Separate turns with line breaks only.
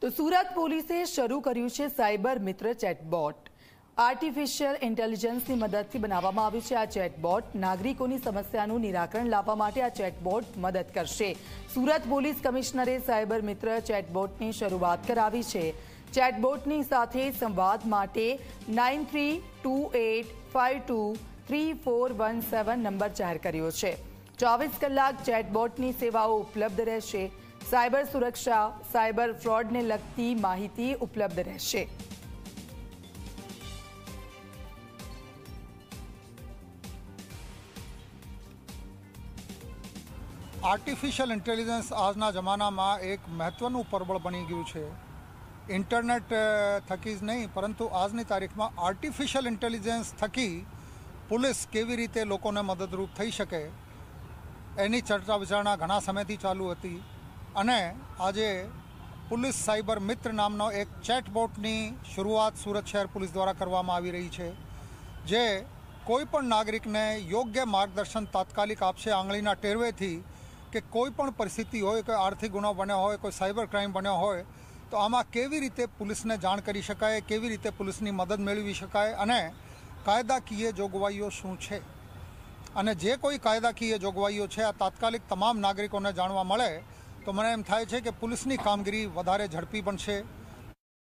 તો સુરત પોલીસે શરૂ કર્યું છે સાયબર મિત્ર ચેટબોટ। આર્ટિફિશિયલ ઇન્ટેલિજન્સની મદદથી બનાવવામાં આવ્યું છે આ ચેટબોટ। નાગરિકોની સમસ્યાનું નિરાકરણ લાવવા માટે આ ચેટબોટ મદદ કરશે। સુરત પોલીસ કમિશનરે સાયબર મિત્ર ચેટબોટની શરૂઆત કરાવી છે। ચેટબોટની સાથે સંવાદ માટે 9328523417 નંબર જાહેર કર્યો છે। 24 કલાક ચેટબોટની સેવાઓ ઉપલબ્ધ રહેશે। સાયબર સુરક્ષા, સાયબર ફ્રોડને લગતી માહિતી ઉપલબ્ધ રહેશે।
આર્ટિફિશિયલ ઇન્ટેલિજન્સ આજના જમાનામાં એક મહત્વનું પરબળ બની ગયું છે। ઇન્ટરનેટ થકી જ નહીં પરંતુ આજની તારીખમાં આર્ટિફિશિયલ ઇન્ટેલિજન્સ થકી પોલીસ કેવી રીતે લોકોને મદદરૂપ થઈ શકે એની ચર્ચા વિચારણા ઘણા સમયથી ચાલુ હતી અને આજે પોલીસ સાયબર મિત્ર નામનો એક ચેટબોટની શરૂઆત સુરત શહેર પોલીસ દ્વારા કરવામાં આવી રહી છે, જે કોઈ પણ નાગરિકને યોગ્ય માર્ગદર્શન તાત્કાલિક આપશે આંગળીના ટેરવેથી કે કોઈ પણ પરિસ્થિતિ હોય, કોઈ આર્થિક ગુનો બન્યો હોય, કોઈ સાયબર ક્રાઇમ બન્યો હોય તો આમાં કેવી રીતે પોલીસને જાણ કરી શકાય, કેવી રીતે પોલીસની મદદ મેળવી શકાય અને કાયદાકીય જોગવાઈઓ શું છે અને જે કોઈ કાયદાકીય જોગવાઈઓ છે આ તાત્કાલિક તમામ નાગરિકોને જાણવા મળે તો મને એમ થાય છે કે પોલીસની કામગીરી વધારે ઝડપી બનશે।